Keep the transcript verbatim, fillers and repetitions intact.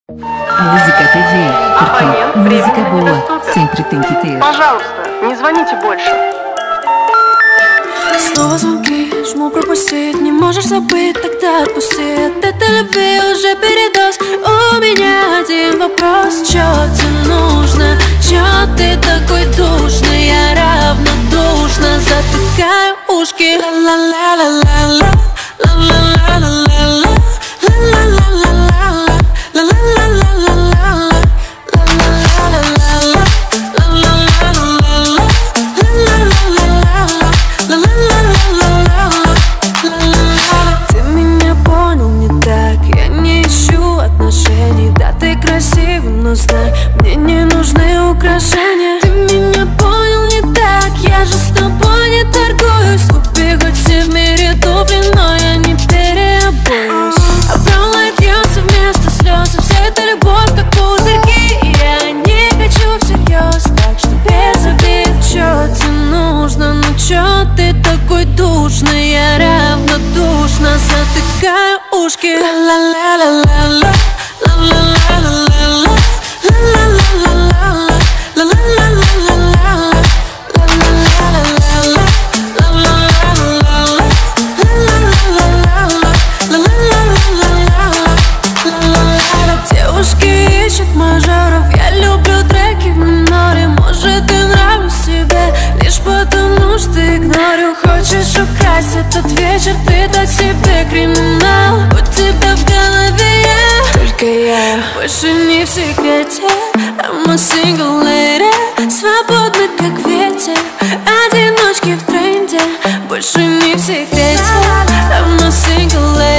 Música T V, porque música boa sempre tem que ter. Пожалуйста, не звоните больше. Снова звонки, жму пропустить. Не можешь забыть, тогда отпусти. От этой любви уже передоз. У меня один вопрос: чё тебе нужно? Чё ты такой душный? Я равнодушна, затыкаю ушки. Ла-ла-ла-ла-ла-ла, ла-ла-ла-ла-ла-ла, ла-ла-ла-ла-ла-ла, ла-ла-ла-ла-ла-ла. Ты меня понял не так, я не ищу отношений. Да, ты красив, но знай, мне не нужны украшения. Ты меня понял не так, я же с тобой не торгуюсь. Купи хоть все в мире туфли, но я не переобуюсь. А brown light льется вместо слез, и вся эта любовь как пузырьки. Я не хочу всерьез, так что без обид. Чё тебе нужно, ну чё ты такой душный? Я равнодушна, затыкаю ушки. Ла-ла-ла-ла-ла, ла-ла-ла-ла-ла, ла-ла-ла-ла-ла, ла-ла-ла-ла-ла, ла-ла-ла-ла-ла, девушки ищут мажоров, я люблю треки в миноре. Может, и нравлюсь себе лишь потому, что игнорю. Хочешь украсть этот вечер, ты так себе криминал. У тебя в голове я, только я, больше не в секрете. I'm a single lady, свободна как ветер, одиночки в тренде, больше не в секрете. I'm a single lady.